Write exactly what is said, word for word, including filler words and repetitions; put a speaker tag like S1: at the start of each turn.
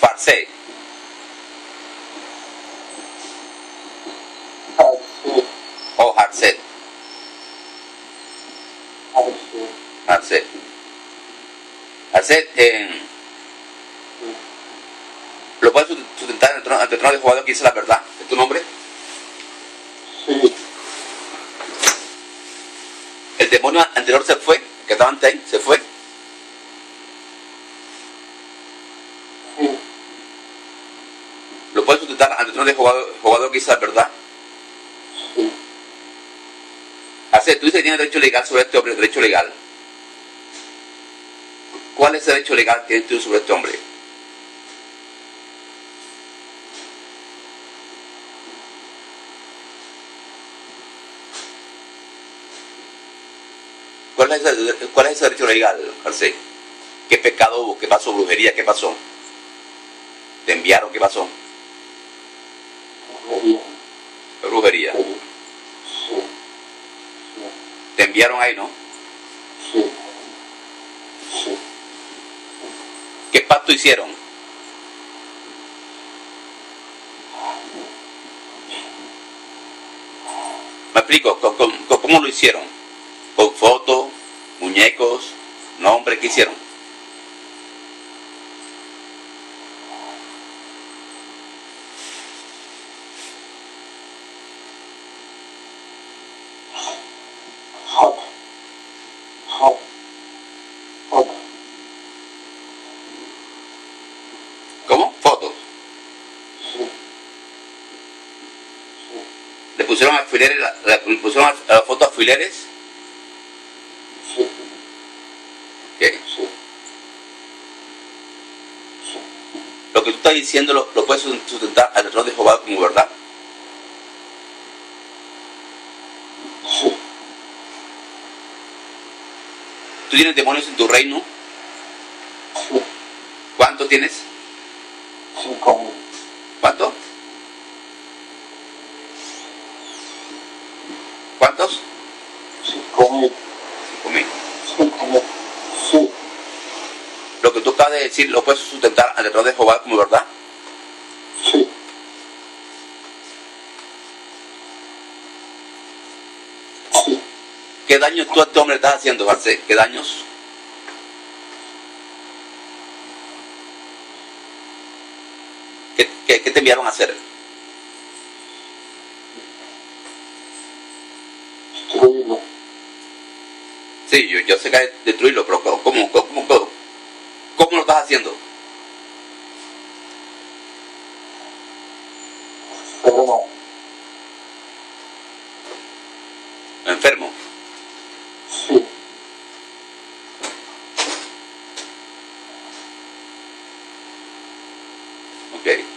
S1: Farse.
S2: Harse.
S1: O Harset.
S2: Harse.
S1: Harset. Harset, eh, ¿lo puedes sustentar ante el trono, ante el trono de Jehová que dice la verdad? ¿Es tu nombre?
S2: Sí.
S1: El demonio anterior se fue, que estaba ante ahí, se fue.
S2: Sí.
S1: ¿Lo puedes sustentar ante el trono de Jehová, Jehová que dice la verdad?
S2: Sí.
S1: Harset, tú dices que tienes derecho legal sobre este hombre, derecho legal. ¿Cuál es el derecho legal que tienes tú sobre este hombre? ¿Cuál es ese, cuál es ese derecho legal, Harset? ¿Qué pecado hubo? ¿Qué pasó? ¿Brujería? ¿Qué pasó? ¿Te enviaron? ¿Qué pasó?
S2: Brujería.
S1: ¿Qué brujería?
S2: Sí. Sí.
S1: Te enviaron ahí, ¿no?
S2: Sí. Sí.
S1: ¿Qué pacto hicieron? ¿Me explico? ¿Cómo, cómo, cómo lo hicieron? ¿Con fotos, muñecos, nombres? ¿Qué hicieron?
S2: Hot. Hot. Hot.
S1: ¿Cómo? ¿Fotos?
S2: Sí. Sí.
S1: ¿Le pusieron alfileres, le pusieron a la foto alfileres?
S2: Sí.
S1: ¿Qué?
S2: Sí. Sí.
S1: Lo que tú estás diciendo lo, lo puedes sustentar al trono de Jehová como verdad.
S2: Sí.
S1: ¿Tú tienes demonios en tu reino?
S2: Sí.
S1: ¿Cuántos tienes?
S2: Cinco mil.
S1: ¿Cuántos? ¿Cuántos?
S2: Cinco mil.
S1: Cinco mil.
S2: Cinco mil. Sí.
S1: Lo que tú acabas de decir lo puedes sustentar al trono de Jehová como verdad.
S2: Sí. Sí.
S1: ¿Qué daño tú a este hombre estás haciendo, Harset? ¿Qué daños? ¿Qué, qué, qué te enviaron a hacer?
S2: Destruirlo.
S1: Sí, yo, yo sé que hay que destruirlo, pero ¿cómo, cómo, cómo, cómo, cómo lo estás haciendo?
S2: Enfermo.
S1: Enfermo.
S2: Sí.
S1: Ok.